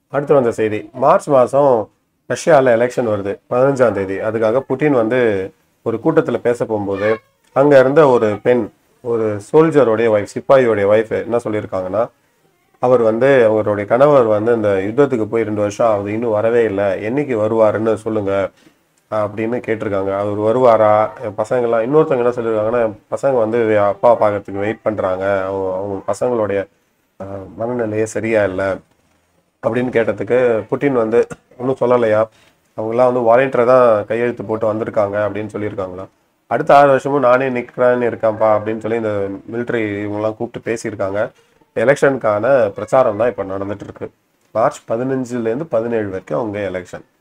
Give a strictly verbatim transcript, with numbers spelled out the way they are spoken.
அடுத்து வந்த செய்தி, மார்ச் மாதம் ரஷ்யாவில் எலெக்ஷன் வருது பதினஞ்சாம் தேதி. அதுக்காக புட்டின் வந்து ஒரு கூட்டத்தில் பேச போகும்போது அங்கே இருந்த ஒரு பெண், ஒரு சோல்ஜருடைய ஒய்ஃப், சிப்பாயியோடைய ஒய்ஃப் என்ன சொல்லியிருக்காங்கன்னா, அவர் வந்து அவருடைய கணவர் வந்து இந்த யுத்தத்துக்கு போய் ரெண்டு வருஷம் ஆகுது, இன்னும் வரவே இல்லை, என்னைக்கு வருவாருன்னு சொல்லுங்க அப்படின்னு கேட்டிருக்காங்க. அவர் வருவாரா, என் பசங்கள்லாம் இன்னொருத்தவங்க என்ன சொல்லியிருக்காங்கன்னா, என் பசங்க வந்து அப்பா பார்க்கறதுக்கு வெயிட் பண்ணுறாங்க, அவங்க அவங்க பசங்களுடைய மனநிலையே சரியா இல்லை அப்படின்னு கேட்டதுக்கு புட்டின் வந்து ஒன்றும் சொல்லலையா, அவங்களாம் வந்து வாலண்டியராக தான் கையெழுத்து போட்டு வந்திருக்காங்க அப்படின்னு சொல்லியிருக்காங்களா. அடுத்த ஆறு வருஷமும் நானே நிற்கிறேன்னு இருக்கான்ப்பா அப்படின்னு சொல்லி இந்த மிலிட்ரி இவங்கெல்லாம் கூப்பிட்டு பேசியிருக்காங்க. எலெக்ஷனுக்கான பிரச்சாரம் தான் இப்போ நடந்துட்டு இருக்கு. மார்ச் பதினஞ்சுலேருந்து பதினேழு வரைக்கும் அவங்க எலெக்ஷன்.